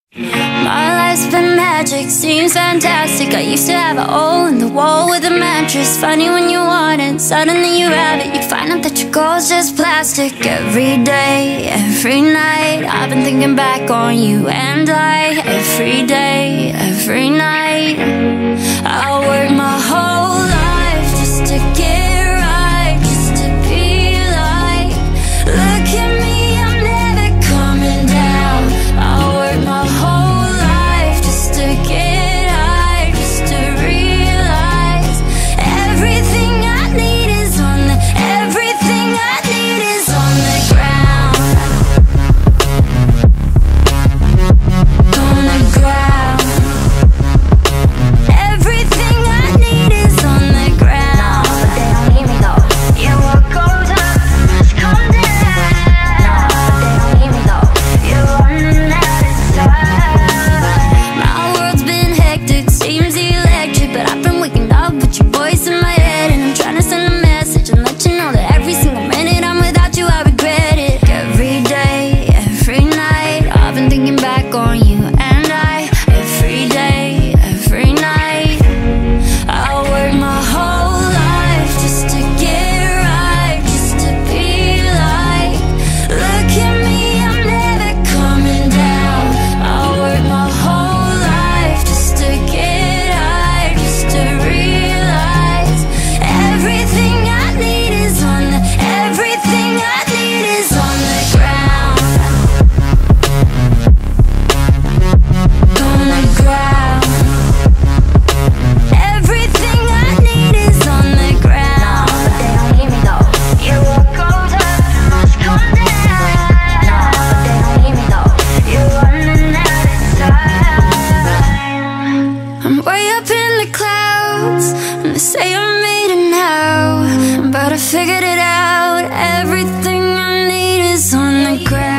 My life's been magic, seems fantastic. I used to have a hole in the wall with a mattress. Funny when you want it, suddenly you have it. You find out that your goal's just plastic. Every day, every night, I've been thinking back on you and I. Every day, every night, I work my whole life just to get right, just to be like, look at me, I'm never coming down. I work my whole life just to get high, just to realize everything I need is on the, everything I need is on the ground. On the ground. Everything I need is on the ground. No, but they don't need me though. Yeah, what goes up must come down. No, but they don't need me though. You're running out of time. My world's been hectic, seems electric, but I've been waking up with your voice in my head, and I'm trying to send a message and let you know that every single minute I'm without you, I regret it. Every day, every night, I've been thinking back on you and I. Every day, every night, I work my whole life just to get right, just to be like, look at me, I'm never coming down. I work my whole life just to get high, just to realize everything I need is on the, everything I need is on the ground. On the ground. Everything I need is on the ground. No, but they don't need me though. Yeah, what goes up must come down. No, but they don't need me though. You're running out of time. I'm way up in the clouds, and they say I made it now, but I figured it out. Everything I need is on the ground.